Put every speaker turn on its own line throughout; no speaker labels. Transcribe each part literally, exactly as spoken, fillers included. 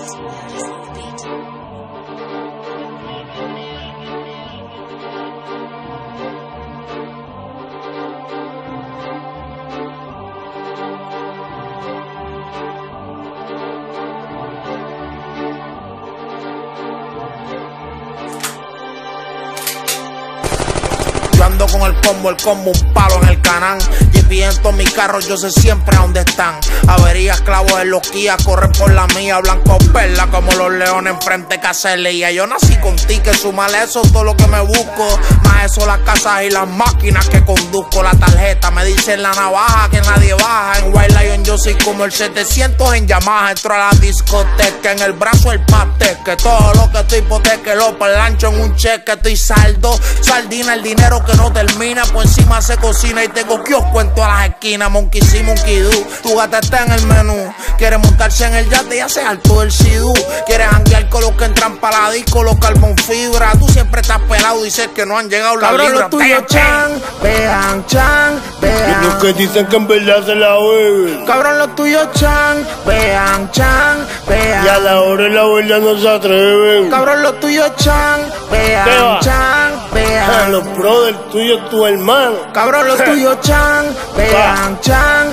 Yo ando con el combo, el combo, un palo en el canal. G P en todos mis carros, yo sé siempre a dónde están. Averías, clavos en los Kia, corren por la mía. Blanco perla como los leones enfrente que hacerle. Y yo nací con ti, que sumale eso todo lo que me busco. Más eso las casas y las máquinas que conduzco. La tarjeta me dice en la navaja que nadie baja. En White Lion yo soy como el setecientos en Yamaha. Entro a la discoteca, en el brazo el pateque. Todo lo que estoy hipoteque, lo parlancho en un cheque. Estoy saldo, sardina, el dinero que no termina. Por encima se cocina y tengo kiosco en todas las esquinas. Monkey see, monkey do. Tu gata está en el menú. Quiere montarse en el yate y hace alto el sidú. Quiere janguear con los que entran para la disco, los carbon fibra. Tú siempre estás pelado, dices que no han llegado las libras. Cabrón, los tuyos chan, vean, chan, vean.
Los que dicen que en verdad se la beben.
Cabrón, los tuyos chan, vean, chan, vean.
Y a la hora de la verdad no se atreven.
Cabrón, los tuyos chan, vean,
Beba.
chan, vean.
A los brothers tuyos, tu hermano.
Cabrón, los tuyos chan, vean, chan,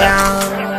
vean.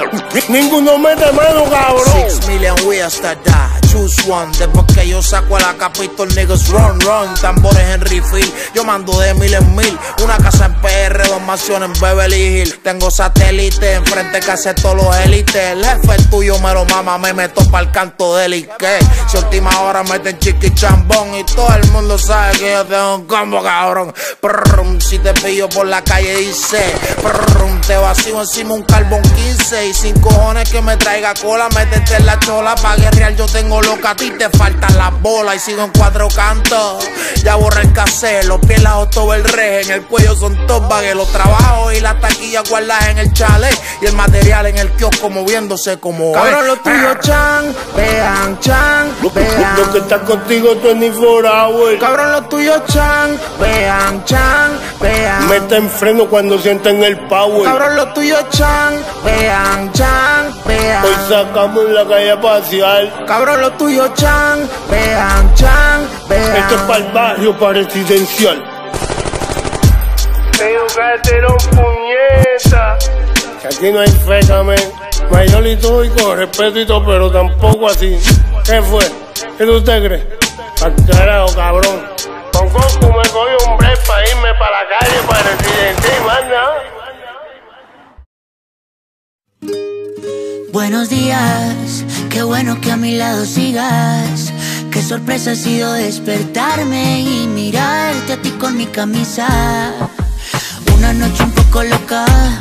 Ninguno mete mano, cabrón.
Six million ways to die, choose one. Después que yo saco a la capitol, niggas run, run. Tambores en refill, yo mando de mil en mil. Una casa en P R, dos mansiones en Beverly Hills. Tengo satélite enfrente que hace todos los élites. El jefe tuyo me lo mama, me meto pa'l canto de él y que si última hora meten chiqui chambón. Y todo el mundo sabe que yo tengo un combo, cabrón. Prrr, si te pillo por la calle dice prrr, te vacío encima un carbón quince. Y sin cojones que me traiga cola, métete en la chola. Pa' guerrear yo tengo loca, a ti te faltan las bolas. Y sigo en cuatro cantos, ya borré el cassette. Los pies las todo el re, en el cuello son top bagues. Los trabajos y las taquillas guardadas en el chalet. Y el material en el kiosco moviéndose como cabrón, los tuyos chan, vean, chan, vean.
Lo que está contigo veinticuatro hours.
Cabrón, los tuyos chan, vean, chan, vean.
Mete en freno cuando sienten el power.
Cabrón, los tuyos chan, vean, chan, vean.
Hoy sacamos en la calle a pasear.
Cabrón, los tuyos chan, vean, chan, vean.
Esto es para el barrio, para residencial.
Educatero, puñeta.
Que aquí no hay feca, men. Mayor y todo y con respeto y todo, pero tampoco así. ¿Qué fue? ¿Qué tú te crees? Al carajo, cabrón. Con Goku me cogió un break para irme para la calle, para el residente y más nada.
Buenos días, qué bueno que a mi lado sigas. Qué sorpresa ha sido despertarme y mirarte a ti con mi camisa. Una noche un poco loca,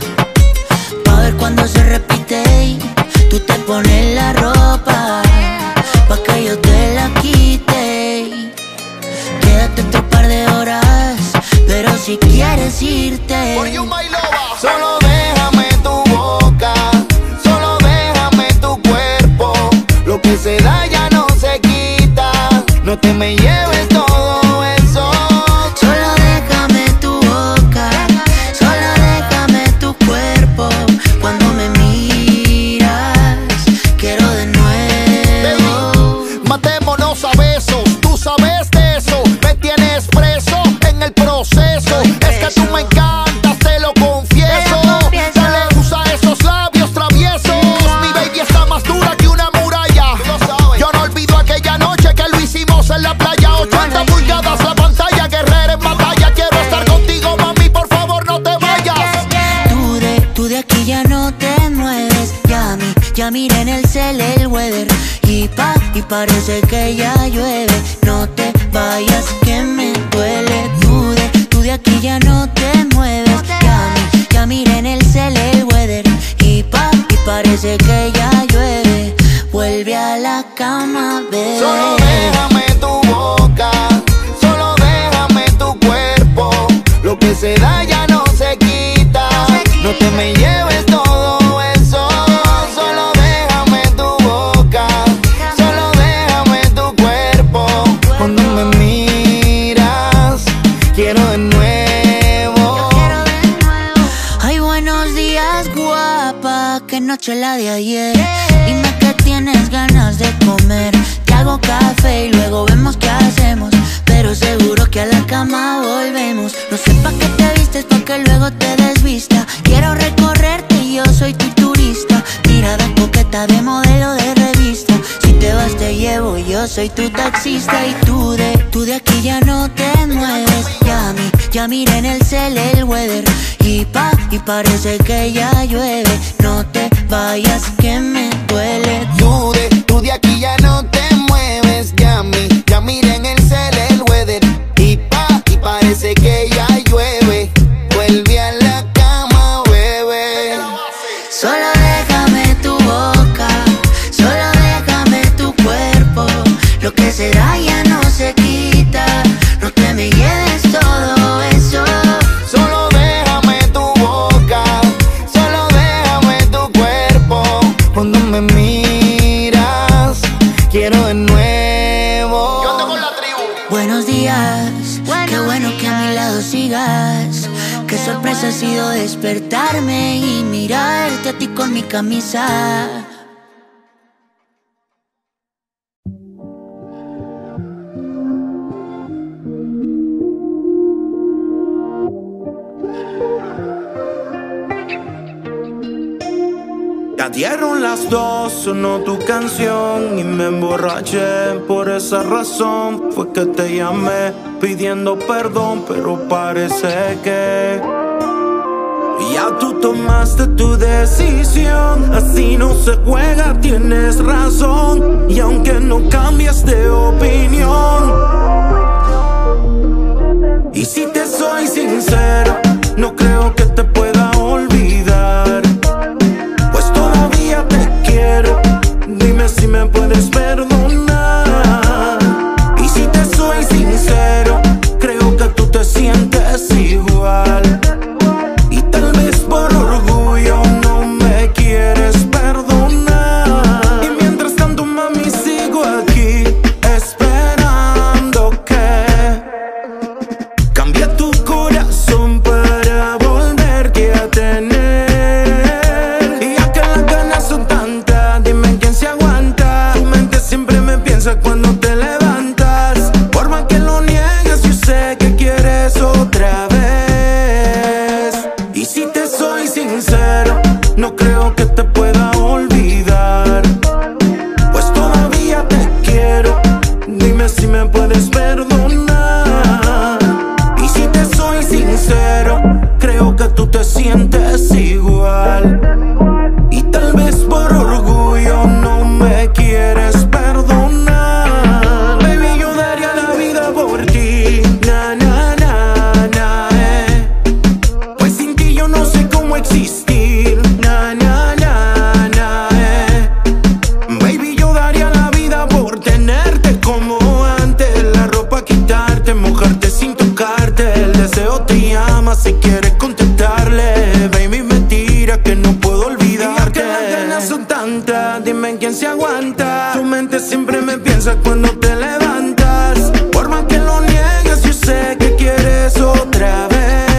pa' ver cuando se repite y tú te pones la ropa, pa' que yo te la quite. Quédate otro par de horas, pero si quieres irte,
solo déjame tu boca, solo déjame tu cuerpo. Lo que se da ya no se quita, no te me lleves todo eso.
Solo déjame tu boca, solo déjame tu cuerpo. Cuando me miras, quiero de nuevo.
Baby, matémonos a besos, tú sabes de eso. Me tienes preso en el proceso. Es que tú me encantas, te lo confieso. Dale, usa esos labios traviesos. Mi baby está más dura que una muralla. Yo no olvido aquella noche que lo hicimos en la playa. ochenta pulgadas la pantalla, guerrera en batalla. Quiero estar contigo, mami, por favor no te vayas.
Tú de, tú de aquí ya no te mueves. Ya mi, ya miré en el cel el weather. Y pa, y parece que ya llueve. No te vayas que me duele. Tú de, tú de aquí ya no te mueves. Ya mi, ya miré en el cel el weather. Y pa, y parece que ya llueve. Vuelve a la cama, bebé.
Solo déjame tu boca, solo déjame tu cuerpo. Lo que se da ya no se quita, no te me lleves todo eso. Solo déjame tu boca, solo déjame tu cuerpo. Cuando me miras, quiero de nuevo.
Ay, buenos días, guapa. Qué noche la de ayer. Dime que tienes ganas de pinta de modelo de revista. Si te vas te llevo, yo soy tu taxista. Y tú de, tú de aquí ya no te mueves. Ya mi, ya miré en el cel el weather. Y pa, y parece que ya llueve. No te vayas que me duele.
Tú de, tú de aquí ya no te mueves. Ya mi, ya miré en el cel el weather. Y pa, y parece que ya llueve. Vuelve a la cama, bebé.
Solo déjame tu boca, solo déjame tu cuerpo. Lo que será ya no se quita, no te me lleves todo eso.
Solo déjame tu boca, solo déjame tu cuerpo. Cuando me miras, quiero de nuevo. Yo ando con la tribu.
Buenos días, qué bueno que a mi lado sigas. Qué sorpresa ha sido despertarme y mirarte a ti con mi camisa.
Ya dieron las dos, sonó tu canción y me emborraché. Por esa razón fue que te llamé pidiendo perdón, pero parece que ya tú tomaste tu decisión. Así no se juega, tienes razón. Y aunque no cambies de opinión, y si te soy sincero, no creo que te pueda olvidar. Pues todavía te quiero, dime si me puedes perdonar. Y si te soy sincero, creo que tú te sientes igual. Y tal vez por orgullo no me quieres perdonar. Y mientras tanto, mami, sigo aquí esperando que cambie tu corazón para volverte a tener. Y ya que las ganas son tantas, dime quién se aguanta. Tu mente siempre me piensa cuando te levantas. Por más que lo niegues, yo sé que quieres otra vez. Y si te soy sincero, no creo que te pueda olvidar. Pues todavía te quiero, dime si me puedes perdonar. Y si te soy sincero, creo que tú te sientes igual. Y tal vez por orgullo no me quieres perdonar. Baby, yo daría la vida por ti. Na, na, na, na, eh. Pues sin ti yo no sé cómo existir. Na, na, na, na, eh. Baby, yo daría la vida por tenerte como antes. La ropa quitarte, mojarte sin tocarte. El deseo te llama si quieres contestarle. Baby, mentira que no puedo olvidarte. Y ya que las ganas son tantas, dime quién se aguanta. Tu mente siempre me piensa cuando te levantas. Por más que lo niegues, yo sé que quieres otra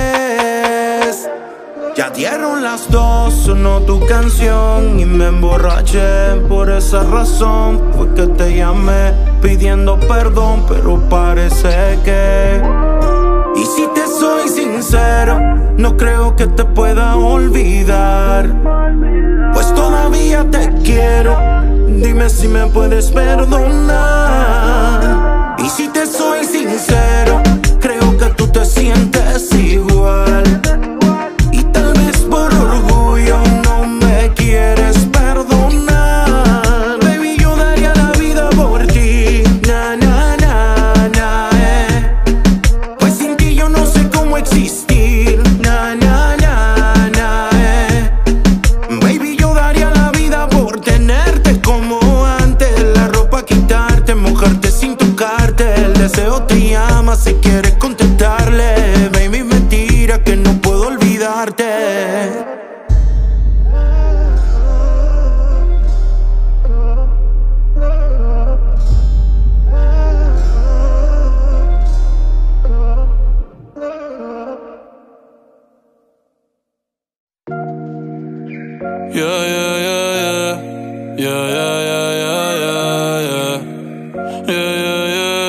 vez. Ya dieron las dos, sonó tu canción y me emborraché. Por esa razón fue que te llamé pidiendo perdón, pero parece que, y si te soy sincero, no creo que te pueda olvidar. Pues todavía te quiero, dime si me puedes perdonar. Y si te soy sincero, creo que tú te sientes igual. Y tal vez por orgullo no me quieres perdonar. Baby, yo daría la vida por ti. Na, na, na, na, eh. Pues sin ti yo no sé cómo existir. Na, na, na, na, eh. Baby, yo daría la vida por tenerte como antes. La ropa quitarte, mojarte sin tocarte. El deseo te llama si quieres contestarle. Baby, mentira que no puedo olvidarte.
Yeah, yeah, yeah, yeah. Yeah, yeah, yeah, yeah, yeah, yeah. Yeah, yeah,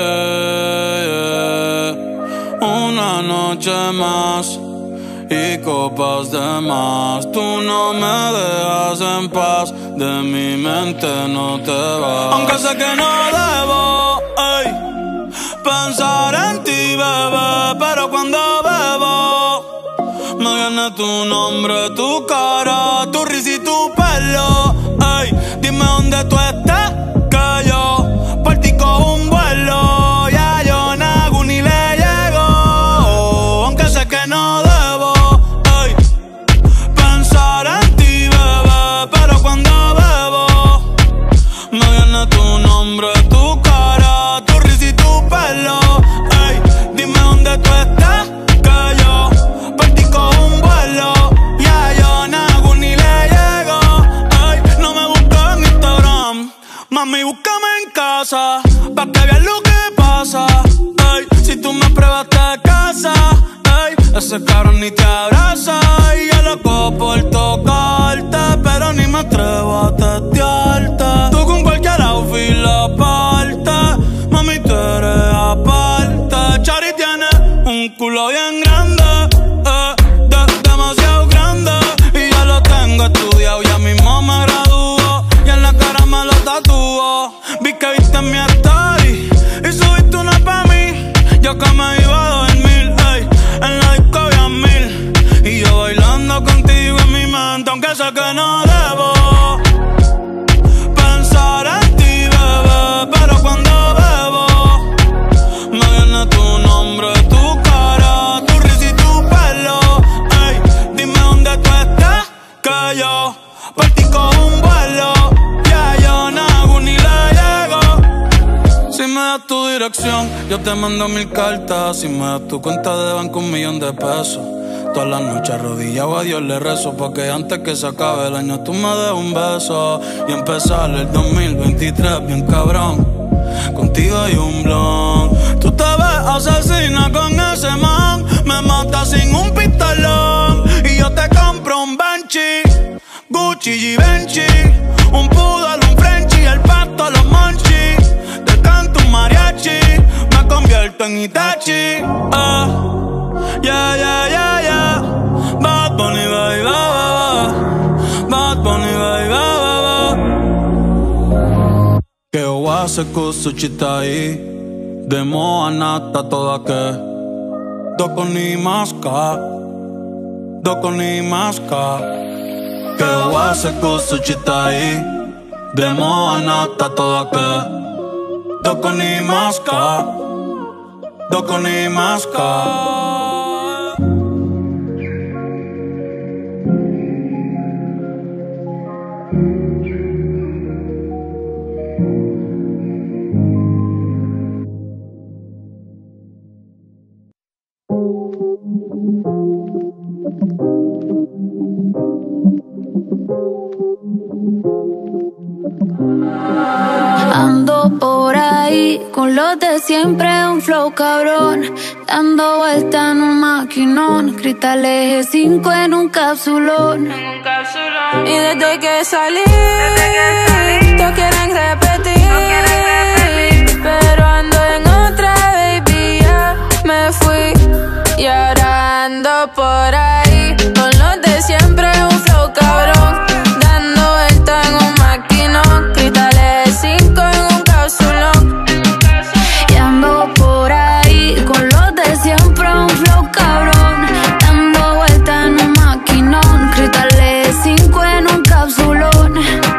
yeah, yeah. Una noche más y copas de más. Tú no me dejas en paz. de mi mente no te vas. Aunque sé que no debo, ey, pensar en ti, bebé, pero cuando bebo me viene tu nombre, tu cara, tu risa y tu pelo. Ey, dime dónde tú estás, que yo por ti cojo un vuelo. Ya yo nago ni le llego, aunque sé que no debo, ey, pensar en ti, bebé, pero cuando bebo me viene tu nombre, tu cara, tu risa y tu pelo. Ey, dime dónde tú estás, que yo por ti cojo un vuelo. Ya yo nago ni le llego. Ey, no me busques en Instagram, mami, búscame en casa, pa' que veas lo que pasa. Ey, si tú me pruebas te casa, ey, ese cabrón ni te abraza. Y yo loco por tocarte, pero ni me atrevo a testearte. Tú con cualquier outfit la parte, mami, tú eres aparte. Chari tiene un culo bien grande, eh, de, demasiado grande. Y ya lo tengo estudiado, ya mismo me graduó. Y en la cara me lo tatuó. Vi que viste mi story y subiste una pa' mí. Yo que me iba a dormir, ey, en la disco había mil. Y yo bailando contigo en mi mente, aunque sé que no debo pensar en ti, bebé, pero cuando bebo me viene tu nombre, tu cara, tu risa y tu pelo. Ey, dime dónde tú estás, que yo por ti cojo un vuelo. Ya yo nago ni le llego. Si me das tu dirección, yo te mando mil cartas. Si me das tu cuenta de banco, un millón de pesos. Todas las noches arrodillado a Dios le rezo, porque antes que se acabe el año tú me des un beso. Y empezar el dos mil veintitrés bien cabrón, contigo hay un blon. Tú te ves asesina con ese man, me matas sin un pistolón. Y yo te compro un Banshee, Gucci y Givenchy, un poodle, un Frenchie, el pasto, los monchis. Te canto un mariachi, me convierto en Itachi. Ah, yeah, yeah, yeah, yeah. Bad Bunny, baby, ba, ba, ba. Bad Bunny, baby, ba, ba, ba. Que oase kusuchitai, demo anata toda que. Doko ni maska, doko ni maska. Que oase kusuchitai, demo anata toda que. Doko ni maska, doko ni maska.
Ando por ahí con los de siempre, un flow cabrón, dando vuelta en un maquinón, cristales G cinco en un capsulón. Y desde que salí, todos quieren repetir, pero ando en otra, baby, ya me fui. Y ahora ando por ahí con los de siempre, un flow cabrón, dando vuelta en un maquinón, cristales cinco en un capsulón. Y ando por ahí con los de siempre, un flow cabrón, dando vuelta en un maquinón, cristales cinco en un capsulón.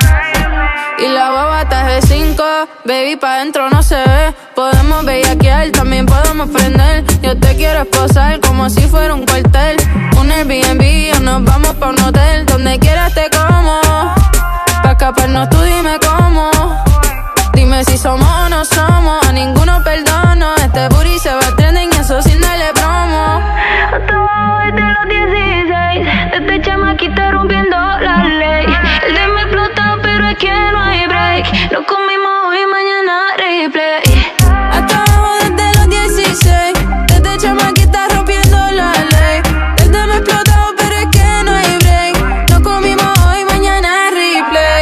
Y la baba está G cinco, baby, pa' dentro no se ve. Podemos bellaquear, también podemos prender. Yo te quiero esposar como si fuera un cuartel. Un Airbnb o nos vamos pa' un hotel. Donde quieras te como, pa' escaparnos tú dime cómo. Dime si somos o no somos, a ninguno perdono. Este booty se va a trending y eso sin darle promo. Hasta abajo desde los dieciséis, desde chamaquita rompiendo la ley. El de me explota pero es que no hay break. Lo comimos hoy, mañana replay. Hasta abajo desde los dieciséis, desde chamaquita rompiendo la ley. El de me explota pero es que no hay break. Lo comimos hoy, mañana replay.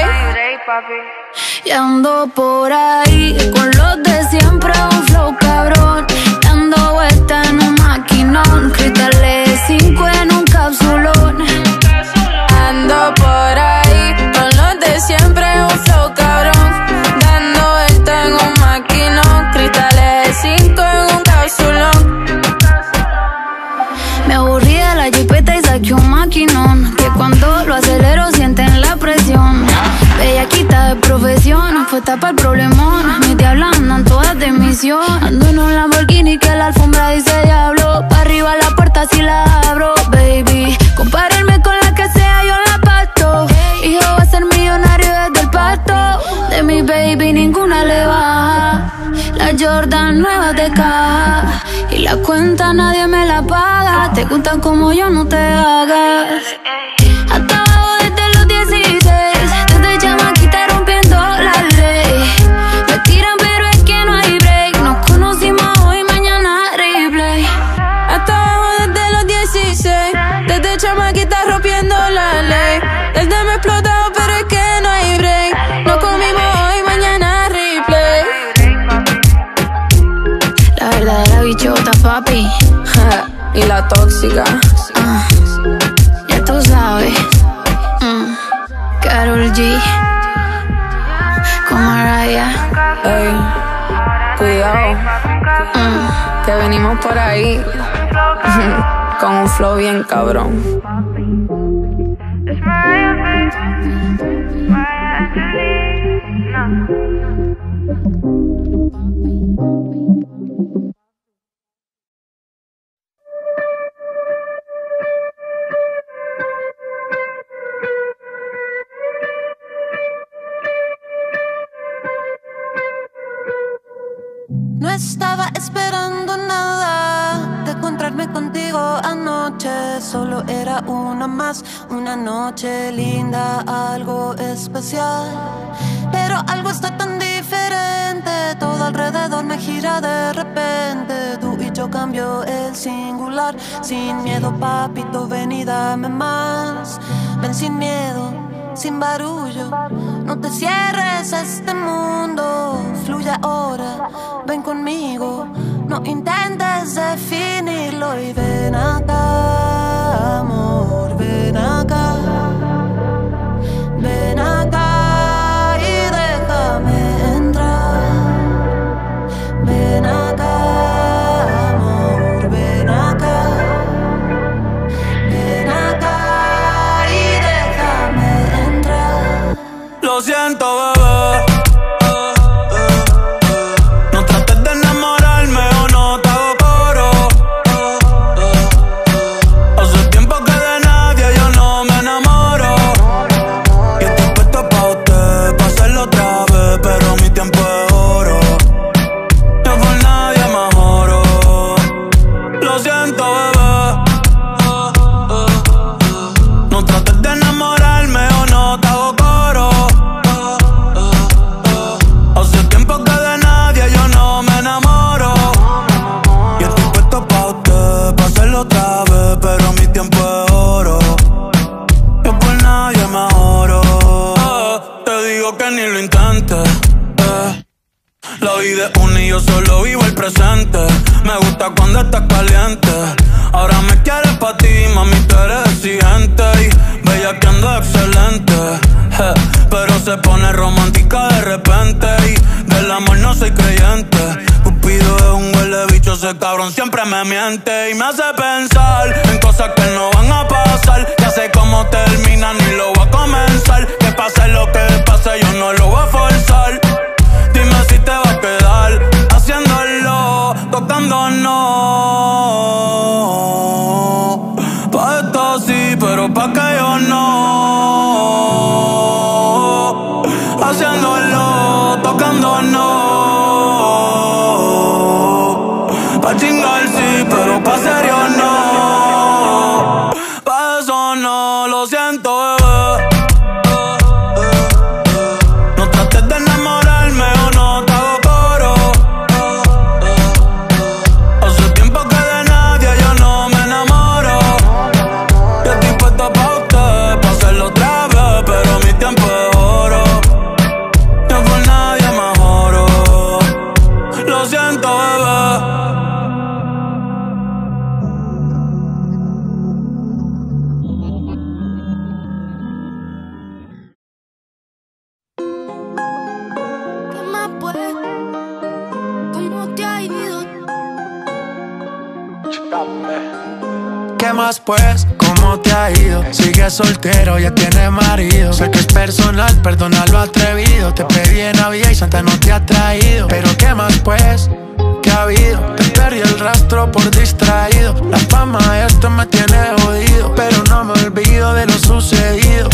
Y ando por ahí con los de siempre, un flow cabrón, dando vuelta en un maquinón, cristales cinco en un capsulón. Ando por ahí con los de
de siempre, un flow cabrón. Dando vuelta en un maquinón. Cristales de cinco en un cápsulón.
Me aburrí de la jipeta y saqué un maquinón, que cuando lo acelero sienten la presión. Bellaquita de profesión, puesta para el problemón. Mis diablas andan todas de misión. Ando en un Lamborghini que la alfombra dice diablo. Pa' arriba la puerta si la abro, baby. Compararme con la que sea, yo la pasto. Hijo va a ser millonario desde el pasto. De mi baby ninguna le baja. La Jordan nueva de caja. Y la cuenta nadie me la paga. Te gustan como yo, no te hagas. Hasta abajo desde los dieciséis. Desde chamaquita rompiendo la ley. Me tiran pero es que no hay break. Nos conocimos hoy, mañana replay.
Hasta abajo desde los dieciséis. Desde chamaquita rompiendo la ley. Desde me he explotado pero es que no hay break. Nos comimos hoy, mañana replay.
La verdadera bichota, papi.
Y la tóxica.
uh, Ya tú sabes. mm. Karol G con Mariah.
Ey, cuidado,
mm.
que venimos por ahí con un flow bien cabrón.
No estaba esperando nada de encontrarme contigo anoche. Solo era una más, una noche linda, algo especial. Pero algo está tan diferente, todo alrededor me gira de repente. Tú y yo cambio el singular. Sin miedo, papito, ven y dame más. Ven sin miedo, sin barullo. No te cierres a este mundo. Fluye ahora, ven conmigo. No intentes definirlo. Y ven acá, amor, ven acá. Ven acá y déjame entrar. Ven acá, amor, ven acá. Ven acá y déjame entrar.
Lo siento, bebé. No trates de enamorarme o no te hago coro. Hace tiempo que de nadie yo no me enamoro. Y estoy puesto pa' usted, pa' hacerlo otra vez, pero mi tiempo es oro. Yo por nadie me oro. Lo siento, bebé. No trates de enamorarme o no te hago coro. Hace tiempo que de nadie yo no me enamoro. Y estoy puesto pa' usted, pa' hacerlo otra vez, pero mi tiempo es oro. Yo por nadie me oro. Eh, te digo que ni lo intentes. eh. La vida es una y yo solo vivo el presente. Me gusta cuando estás caliente. Ahora me quieres pa' ti, mami, tú eres exigente. Y bella que ando excelente. je, Pero se pone romántica de repente. Y del amor no soy creyente. Cupido es un huele bicho, ese cabrón siempre me miente. Y me hace pensar en cosas que no van a pasar. Ya sé cómo termina, ni lo voy a comenzar. Que pase lo que pase, yo no lo voy a forzar. Dime si te va a quedar haciéndolo, tocándonos. Pa' esto sí, pero pa' que yo no. Haciéndolo, tocándonos. Pa' chingar sí, pero pa' serio no. Pa' eso no, lo siento, bebé. No trates de enamorarme o no te hago coro. Hace tiempo que de nadie yo no me enamoro. Yo estoy puesto pa' usted, pa' hacerlo otra vez, pero mi tiempo es oro. Yo por nadie me oro.
¿Qué más pues? ¿Cómo te ha ido? Sigues soltero, ya tienes marido. Sé que es personal, perdona lo atrevido. Te pedí en Navidad y Santa no te ha traído. Pero ¿qué más pues? ¿Qué ha habido? Te perdí el rastro por distraído. La fama de esto me tiene jodido, pero no me olvido de lo sucedido.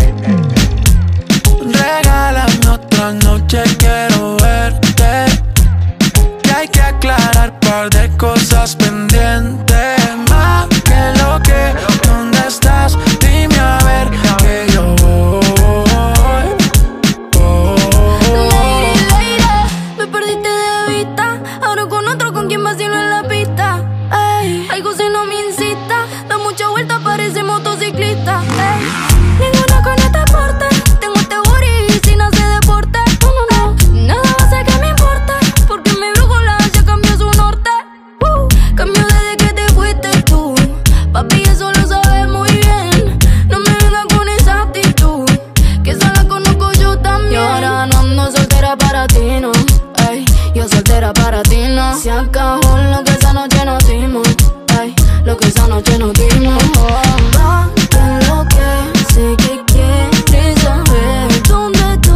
Regálame otra noche, quiero verte. Y hay que aclarar par de cosas pendientes. Más que lo que, ¿dónde estás? Dime a ver que yo voy. Oh.
Lady, lady, me perdiste de vista. Ahora con otro, con quien vacilo en la pista. Ey, algo si no me incita. Da mucha vuelta, parece motociclista. Ey, ninguna con este porte. Tengo este booty sin hacer deporte. No, no, no, nada va a ser que me importe. Porque mi brújula ya cambió su norte. Uh, cambió desde que te fuiste tú. Papi, eso lo sabes muy bien. No me vengas con esa actitud, que esa la conozco yo también. Y ahora no ando soltera para ti, no. Ey, yo soltera para ti, no. Se acabó lo que esa noche nos dimos. Ey, lo que esa noche nos dimos. Oh, va, que lo que sé que quieres saber dónde estoy.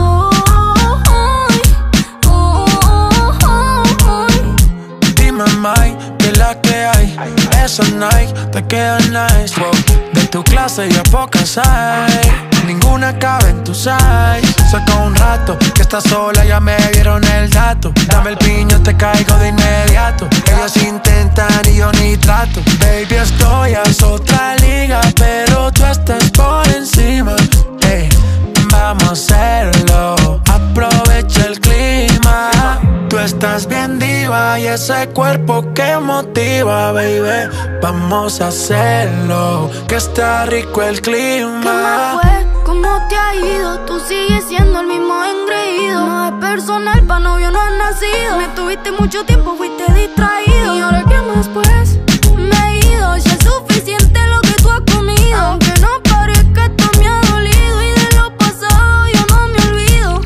Oh, oh, oh.
Dime, Mike, que la que hay. Esos Nike te quedan nice. Wow. De tu clase ya pocas hay. Ninguna cabe en tu size. Saca un rato que estás sola, ya me dieron el dato. Dame el piño, te caigo de inmediato. Ellos intentan y yo ni trato. Baby, estoy a otra liga, pero tú estás por encima. Hey, vamos a hacerlo, aprovecha el clima. Tú estás bien diva y ese cuerpo que motiva, baby. Vamos a hacerlo, que está rico el clima.
¿Qué más fue? ¿Cómo te ha ido? Tú sigues siendo el mismo engreído. No es personal, pa' novio no has nacido. Me tuviste mucho tiempo, fuiste distraído. ¿Y ahora qué más pues? Me he ido, ya es suficiente lo que tú has comido. Aunque no parezca, esto me ha dolido. Y de lo pasado yo no me olvido.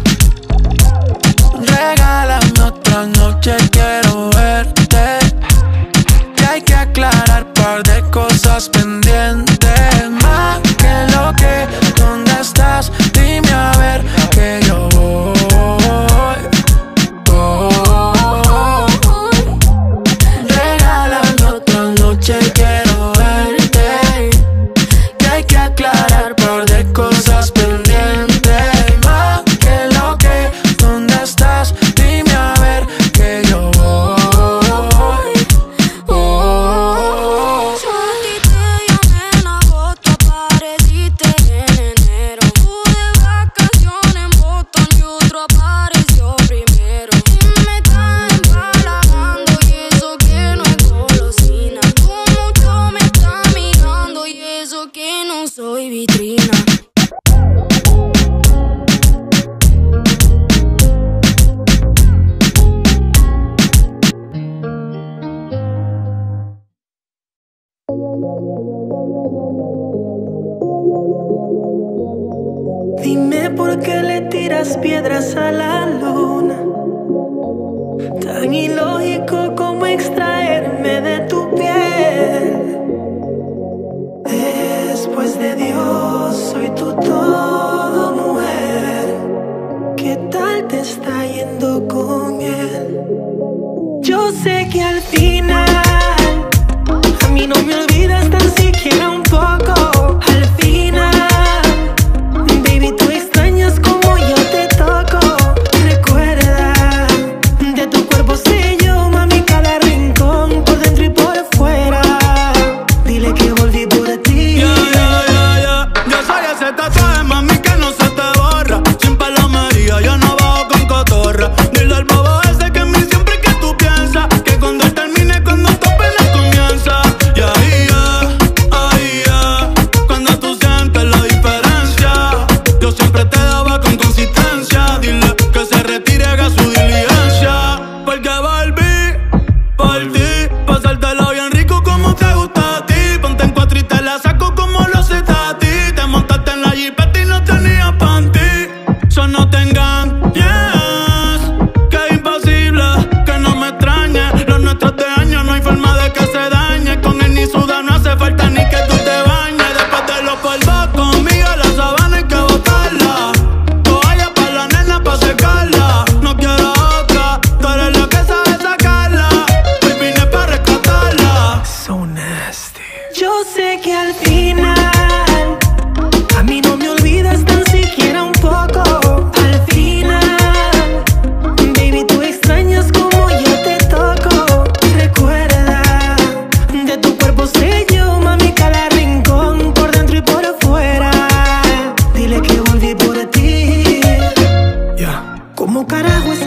Regálame otra noche, quiero verte. Y hay que aclarar par de cosas pendientes. Más que lo que, ¿dónde estás? Dime a ver que yo voy. Oh. Regálame otra noche, quiero verte. Y hay que aclarar par de cosas pendientes. Más que lo que, ¿dónde estás? Dime a ver que yo voy. Oh.
Yo a ti te llamé en agosto, apareciste en enero. Tú de vacaciones en Boston y otro apareció primero. Y me estás empalagando y eso que no es golosina. Tú mucho me estás mirando y eso que no soy vitrina.
Dime por qué le tiras piedras a la luna. Tan ilógico como extraerme de tu piel. Después de Dios, soy tu todo, mujer. ¿Qué tal te está yendo con él? Yo sé que al final a mí no me olvidas tan siquiera un poco. Al final, baby, tú extrañas como yo te toco. Recuerda, de tu cuerpo sé yo, mami, cada rincón, por dentro y por fuera. Dile que volví por ti.
Yeah, yeah, yeah, yeah. Yo soy ese tatuaje, mami, que no se te borra. Sin palomería, yo no bajo con cotorra. Dile al bobo ese que en mí siempre que tú piensas, que cuando él termine, cuando tu pena comienza. Yeah, yeah, ay,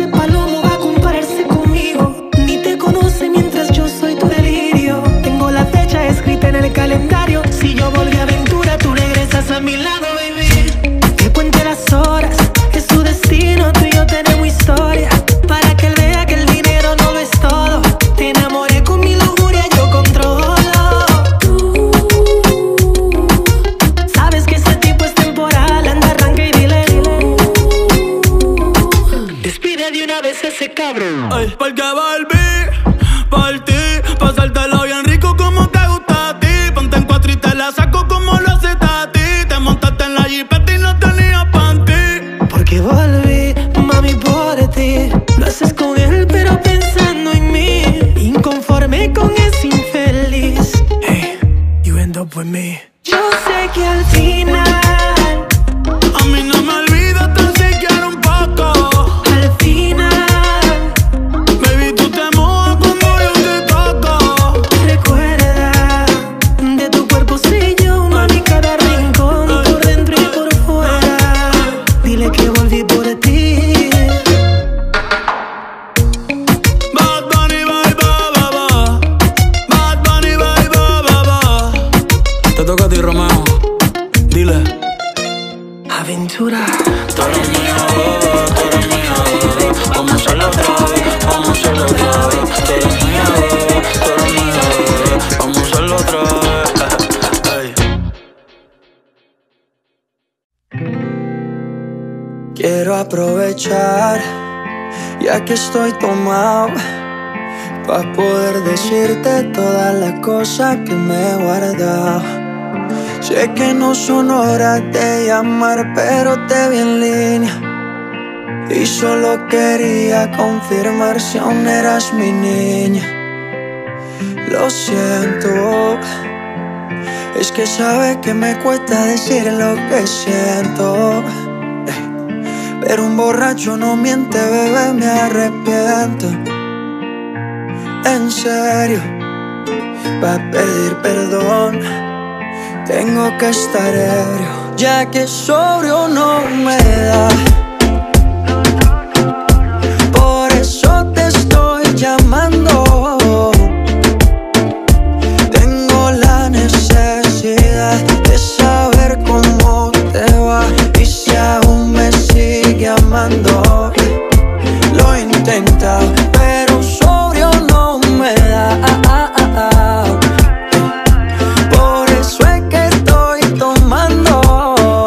ese palomo va a compararse conmigo. Ni te conoce mientras yo soy tu delirio. Tengo la fecha escrita en el calendario. Si yo volví a aventura, tú regresas a mi lado, baby. Que cuente las horas, es su destino. Tú y yo tenemos historia, para que él vea que el dinero no lo es todo. Te enamoré con mi lujuria, yo controlo. Tú sabes que ese tipo es temporal. Anda, arranca y dile, dile. Despide de una vez ese cabrón.
Ay, porque volví por ti, pasártelo bien rico como te gusta a ti. Ponte en cuatro y te la saco como lo hace Tati. Te montaste en la jipeta y no tenías panty.
Porque volví, mami, por ti. Lo haces con él, pero pensando en mí. Inconforme con ese infeliz. Hey, you end up with me. Yo sé que al final
a mí no me olvidas tan siquiera un poco.
Al final,
baby, tú te mojas cuando yo te toco.
recuerda, de tu cuerpo sé yo, mami, cada rincón, por dentro y por fuera. Dile que volví por ti.
Bad Bunny, bye, bye, bye, bye. Bad Bunny, bye, bye, bye, bye. Te toca a ti, Romeo. Dile.
Aventura.
Tú eres mía, bebé, tú eres mía, bebé. Vamos a hacerlo otra vez, vamos a hacerlo otra vez. Tú eres mía, bebé, tú eres mía, bebé. Vamos a hacerlo otra vez. Ey.
Quiero aprovechar, ya que estoy tomado, pa' poder decirte todas las cosas que me he guardado. Sé que no son horas de llamar, pero te vi en línea y solo quería confirmar si aún eras mi niña. Lo siento, es que sabes que me cuesta decir lo que siento. Pero un borracho no miente, bebé, me arrepiento. En serio, pa' pedir perdón tengo que estar ebrio, ya que sobrio no me da. Por eso te estoy llamando. Tengo la necesidad de saber cómo te va y si aún me sigue amando. Lo he intentado, pero sobrio no me da. Por eso es que estoy tomando.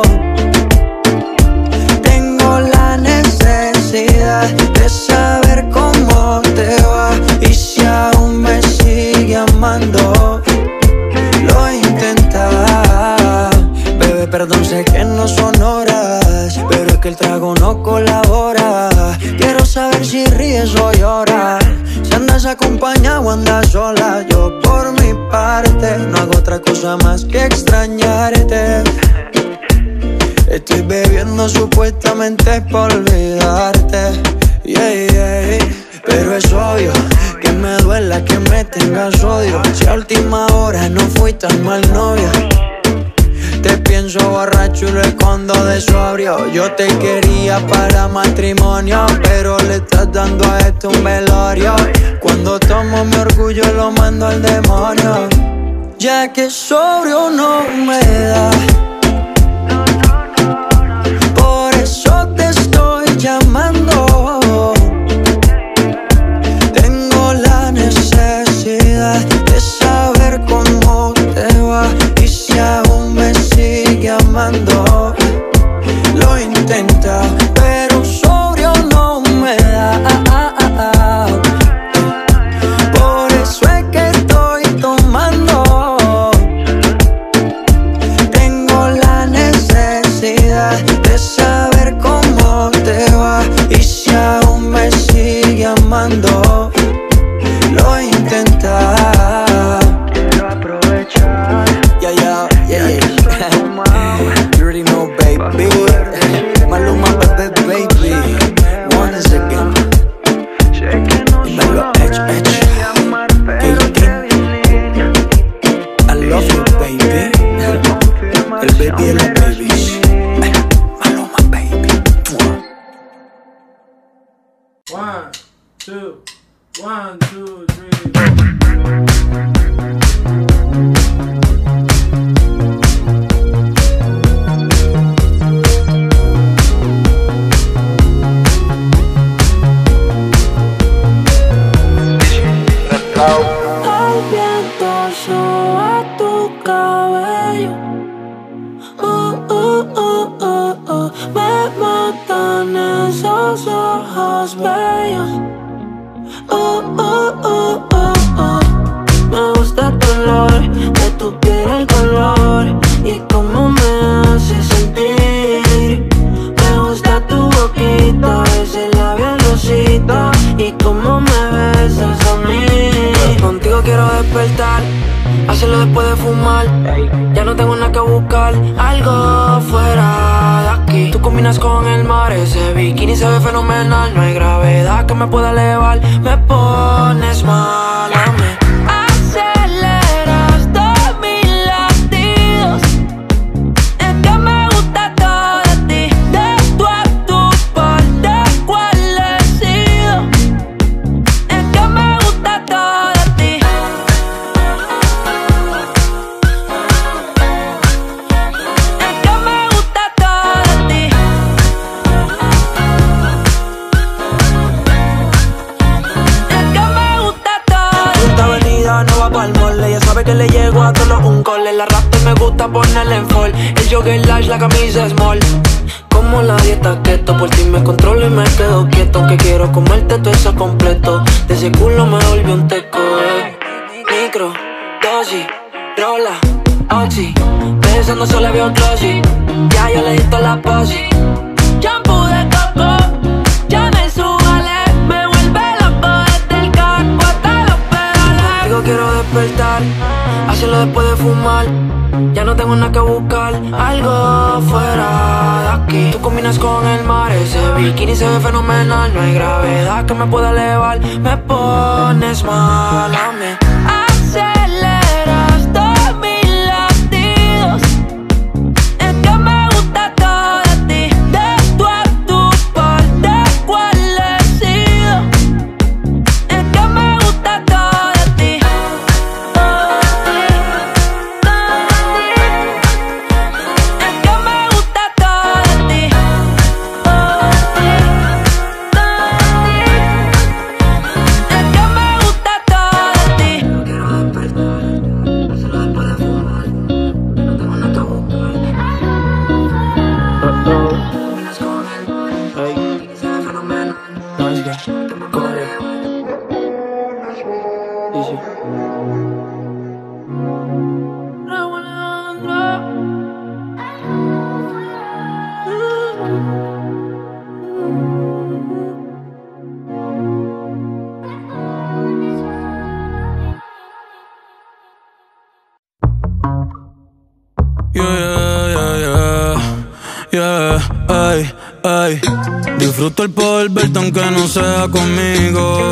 Tengo la necesidad de saber cómo te va y si aún me sigue amando. Lo he intentado, bebé, perdón, sé que no son horas, pero es que el trago no colabora. Quiero saber si ríes o lloras, si andas acompañado o andas sola. Yo por mi parte no hago otra cosa más que extrañarte. Estoy bebiendo supuestamente por olvidarte, yeah, yeah. Pero es obvio que me duela que me tengas odio. Si a última hora no fui tan mal novio, te pienso borracho y lo escondo de sobrio. Yo te quería para matrimonio, pero le estás dando a esto un velorio. Cuando tomo mi orgullo lo mando al demonio, ya que sobrio no me da. Por eso te estoy llamando. Tengo la necesidad de saber cómo te va y si aún me sigue amando. Lo he intentado, pero sobrio no me da. Por eso es que estoy tomando. Tengo la necesidad de saber cómo te va y si aún me sigue amando. Lo he intentado. Quiero aprovechar. Yeah, yeah, yeah, yeah. You already know, baby. Maluma, baby, baby. Once again. Dímelo, edge, edge. I love you, baby. El baby de los babies. Maluma, baby.
One, two, one, two, three.
El viento soba tu cabello. Uh, uh, uh, uh, uh. Me matan esos ojos bellos. Uh, uh, uh, uh, uh. Me gusta tu olor, de tu piel el color y cómo me hace sentir. Me gusta tu boquita, ese labial rosita y cómo me besas a mí. Contigo quiero despertar, hacerlo después de fumar. Ya no tengo nada que buscar, algo fuera de aquí. Tú combinas con el mar, ese bikini se ve fenomenal. No hay gravedad que me pueda elevar, me pones mal a mí. Aceleras todos mis latidos, es que me gusta todo de ti. De tú a tu parte, ¿cuál he sido? Es que me gusta todo de ti. Es que me gusta todo de ti. Es que me gusta todo de ti. Esta avenida no va pa'l mole, ella sabe que le llego a todos los un cole. La raptor me gusta ponerle en fall, el jogger large, la camisa small. Como la dieta keto, por ti me controlo y me quedo quieto. Que quiero comerte todo eso completo, de ese culo me volvió un teco, eh. Micro, dosis, rola, oxi, besando solo veo glossy. Ya yo le di toda la posi. Shampoo de coco, ya me subale, me vuelve loco desde el carro hasta los pedales. Digo quiero despertar, hacerlo después de fumar. Ya no tengo nada que buscar, algo fuera de aquí. Tú combinas con el mar, ese bikini se ve fenomenal. No hay gravedad que me pueda elevar, me pones mal a mí. Aceleras todos mis latidos, es que me gusta todo de ti. De tú a tu parte, ¿cuál he sido? Es que me gusta todo de ti.
Ay, ay, disfruto el poder verte aunque no sea conmigo.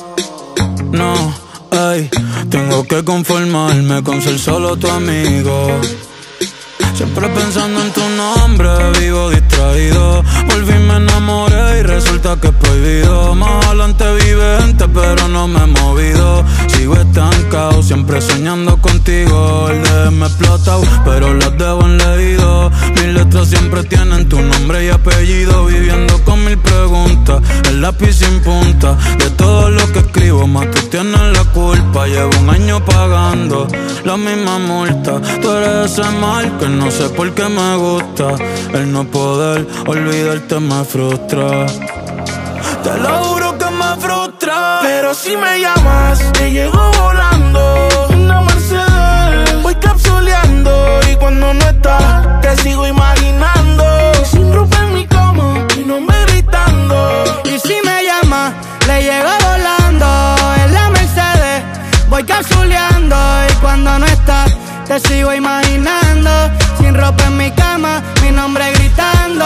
No, ay, tengo que conformarme con ser solo tu amigo. Siempre pensando en tu nombre, vivo distraído. Por fin me enamoré y resulta que es prohibido. Más adelante vive gente, pero no me he movido. Sigo estancado, siempre soñando contigo. El D M explotado, pero las debo en leído. Mis letras siempre tienen tu nombre y apellido. Viviendo con mil preguntas, el lápiz sin punta. De todo lo que escribo, más tú tienes la culpa. Llevo un año pagando la misma multa. Tú eres ese mal que no sé por qué me gusta. El no poder olvidarte me frustra. Te lo juro que me frustra.
Pero si me llamas, te llego volando. Una Mercedes, voy capsuleando. Y cuando no estás, te sigo imaginando. Y sin ropa en mi cama, mi nombre gritando.
Y si me llamas, le llego volando. En la Mercedes, voy capsuleando. Y cuando no estás, te sigo imaginando. Sin ropa en mi cama, mi nombre gritando.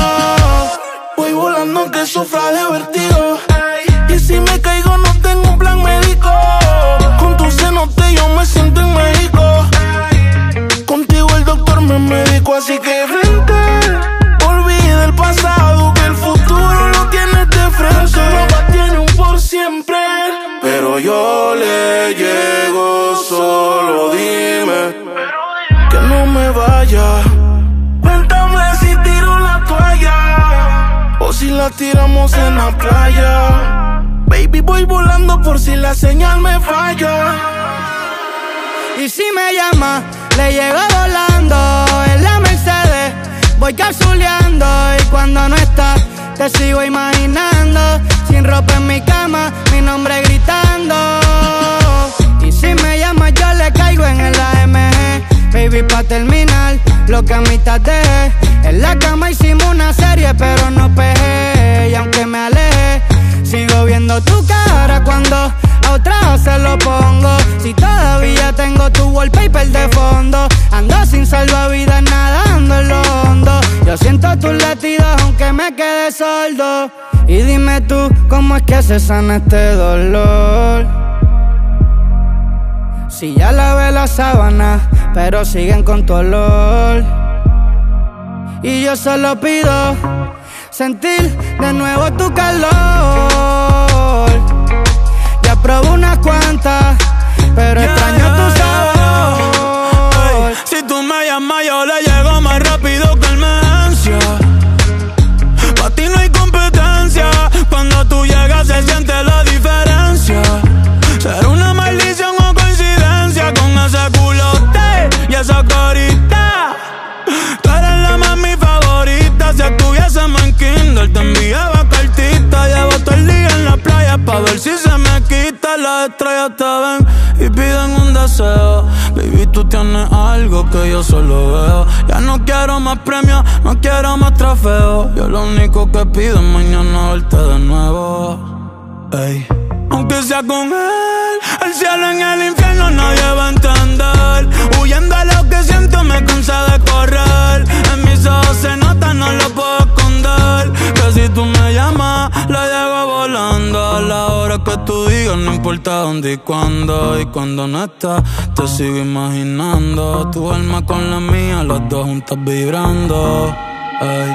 Voy volando aunque sufra de vertigo. Y si me caigo no tengo un plan médico. Con tu cenote yo me siento en México. Contigo el doctor me medicó. Así que frente, olvida el pasado, que el futuro lo tienes de frente.
falla. Cuéntame si tiro la toalla o si la tiramos en la playa. Baby, voy volando por si la señal me falla.
Y si me llama, le llego volando en la Mercedes. Voy capsuleando y cuando no estás te sigo imaginando. Sin ropa en mi cama, mi nombre gritando. Y si me llamas yo le caigo en el A M G. Baby, pa' terminar, lo que a mitad dejé. En la cama hicimos una serie pero no pegué. Y aunque me alejé, sigo viendo tu cara cuando a otra se lo pongo. Si todavía tengo tu wallpaper de fondo, ando sin salvavidas nadando en lo hondo. Yo siento tus latidos aunque me quede sordo. Y dime tú, ¿cómo es que se sana este dolor? Si ya lavé la sábana, pero siguen con tu olor. Y yo solo pido sentir de nuevo tu calor. Ya probé unas cuantas, pero yeah, extraño yeah, tu sabor.
Hey, si tú me llamas yo le llego más rápido que emergencia. Pa' ti no hay competencia. Cuando tú llegas se siente la diferencia. Será una maldición o coincidencia con ese culote y esa carita. Tú eres la mami favorita. Si estuviésemos en Kindle te enviaba cartita. Llevo todo el día en la playa pa' ver si se me quita. Las estrellas te ven y piden un deseo. Baby, tú tienes algo que yo solo veo. Ya no quiero más premios, no quiero más trofeos. Yo lo único que pido es mañana verte de nuevo. Ey. Aunque sea con él, el cielo en el infierno nadie va a entender. Huyendo a lo que siento me cansa de correr. En mis ojos se nota, no lo puedo esconder. Que si tú me llamas, la llego volando. A la hora que tú digas, no importa dónde y cuándo. Y cuando no estás, te sigo imaginando. Tu alma con la mía, las dos juntas vibrando. Ey.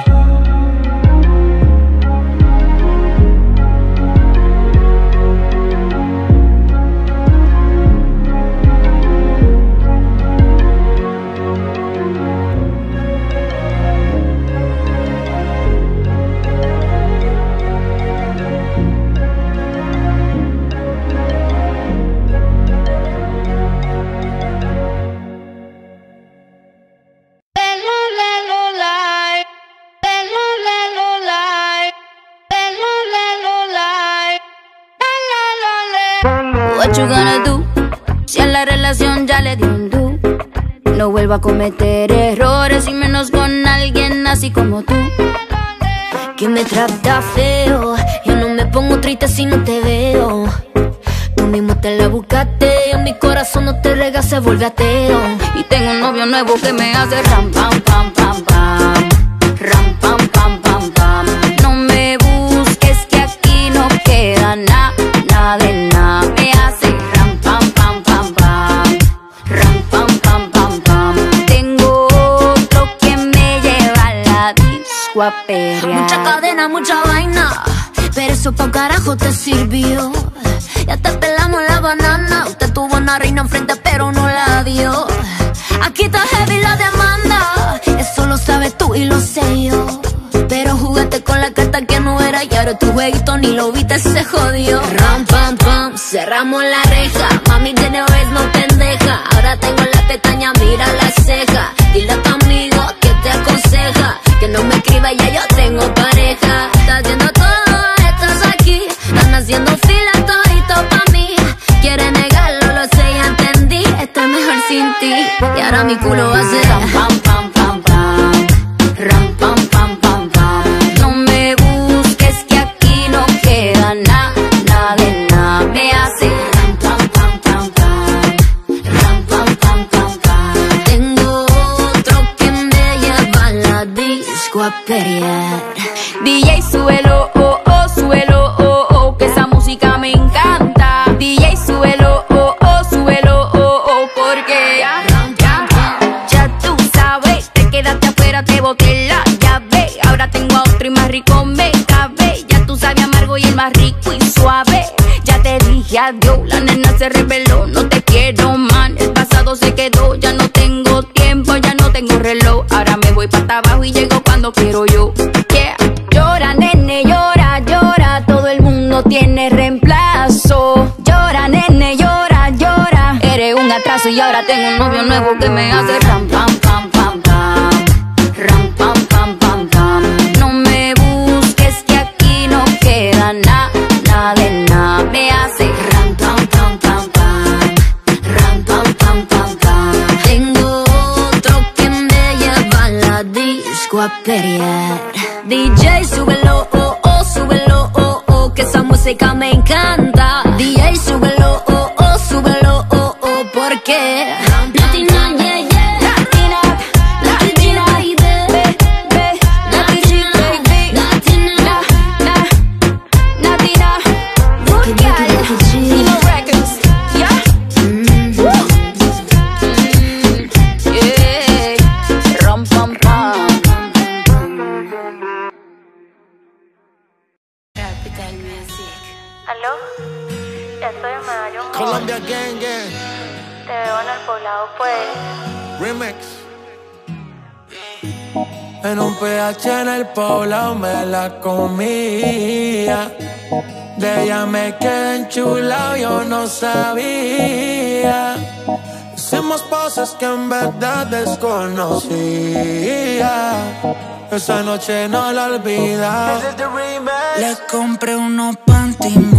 What you gonna do? Si a la relación ya le dio un do. No vuelvo a cometer errores y menos con alguien así como tú, que me trata feo. Yo no me pongo triste si no te veo. Tú mismo te la buscaste. En mi corazón no te rega, se vuelve ateo. Y tengo un novio nuevo que me hace ram pam pam pam pam. Ram pam pam pam pam. No me busques que aquí no queda nada, nada de nada. Me hace ram pam pam pam pam. Ram pam pam pam pam. Tengo otro que me lleva a la disco a perrear.
Mucha cadena, mucha vaina, pero eso pa' carajo te sirvió. Ya te pelamos la banana. Usted tuvo una reina enfrente pero no la dio. Aquí está heavy la demanda. Eso lo sabes tú y lo sé yo. Pero jugaste con la carta que no era y ahora tu jueguito ni lo viste, se jodió. Ram pam pam, cerramos la reja. Mami de nuevo es no pendeja. Ahora tengo la pestaña, mira la ceja. Dile a tu amigo que te aconseja que no me escriba, ya yo tengo pareja. Estás viendo todo, estás aquí. Están haciendo fila todito pa' mí. Quiere negarlo, lo sé, ya entendí. Estoy mejor sin ti. Y ahora mi culo va a ser ram pam pam pam pam. Ram pam pam pam pam. No me busques que aquí no queda nada, nada de nada. Me hace ram pam pam pam pam. Ram pam pam pam pam. Tengo otro que me lleva a la disco a pelear.
D J súbelo, oh oh, súbelo, oh oh, que esa música me encanta. D J súbelo, oh oh, súbelo, oh oh, porque ya, ya, ya tú sabes, te quedaste afuera, te boté la llave. Ahora tengo a otro y más rico me cabe. Ya tú sabes amargo y el más rico y suave. Ya te dije adiós, la nena se reveló, no te quiero man. El pasado se quedó, ya no tengo tiempo, ya no tengo
tengo reloj. Ahora me voy para abajo y llego cuando quiero yo. Yeah. Llora, nene, llora, llora. Todo el mundo tiene reemplazo. Llora, nene, llora, llora. Eres un atraso y ahora tengo un novio nuevo que me hace ram, pam, pam, pam, pam. Ram, pam, pam, pam, pam. No me busques que aquí no queda nada, nada de nada. Me hace ram, pam, pam, pam, pam. Ram, pam, pam, pam, pam. Tengo otro que me lleva a la disco a pelear. D J, súbelo, oh, oh, súbelo, oh, oh, que esa música me encanta. D J, súbelo, oh, oh, súbelo, oh, oh, porque Latina, yeah, yeah. Latina, Latina, baby, baby, Latina, baby, Latina, na, Latina, Vulgar, Emo Records, yeah. Yeah, rum, pam, pam.
¿Aló? Ya estoy en Medallo.
Colombia Gang Gang.
Te veo en el poblado, pues.
Remix.
En un P H en el poblado me la comía. De ella me quedé enchulado, yo no sabía. Hicimos cosas que en verdad desconocía. Esa noche no la olvidaba.
Le compré unos panties